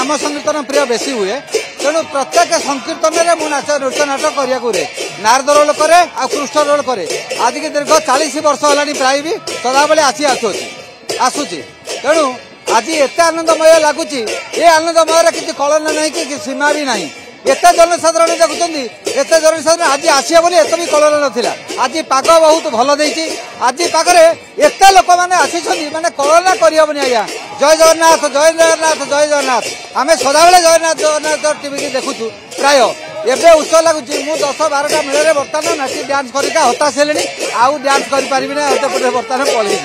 नाम संकीर्तन प्रिय बेसी हुए तेणु प्रत्येक संकीर्तन में मुझे नृत्य नाटक करें नारद रोल करे आ कृष्ण रोल करे आज की दीर्घ 40 वर्ष है प्राय भी सदाबले आसूची तेणु आज एत आनंदमय लगुच ये आनंदमय किसी कलन नहीं कि सीमा भी नहीं एत जनसाधारण देखुं एत जनसाधारण आज आसे बोली एत भी कलन नाला आज पाग बहुत भल देती आज पागे एत लोक मैंने आसी मैंने कलना करहबनी आज्ञा जय जगन्नाथ जय जगन्नाथ जय जगन्नाथ आम सदाबले जगन्नाथ जगन्नाथ टीवी देखुचु प्राय एवं उत्सव लगुच मु 10-12टा मेले बर्तमान नाटी डांस करके हताश हेली आउ डांस करें बर्तमान पलि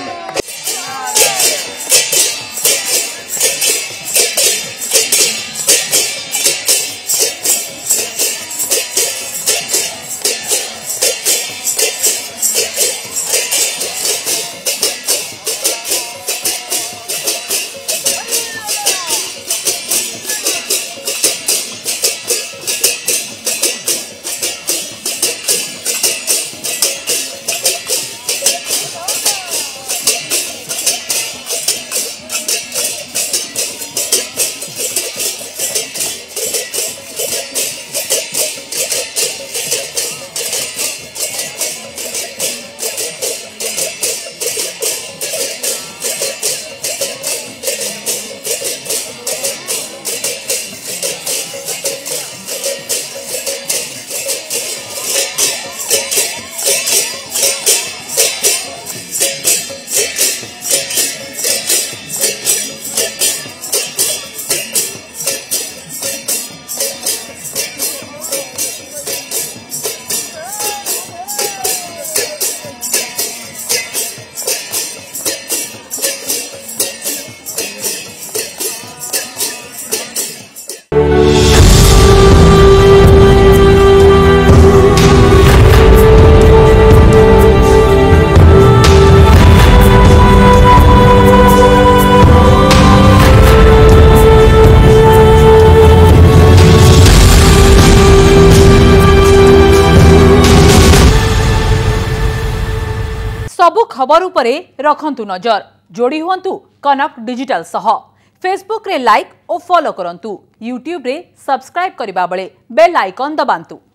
सबु खबर उपरे रखंतु नजर जोड़ी हुंतु कनक डिजिटल सह फेसबुक रे लाइक और फॉलो करंतु यूट्यूब रे सब्सक्राइब करिबा बेले बेल आइकन दबांतु।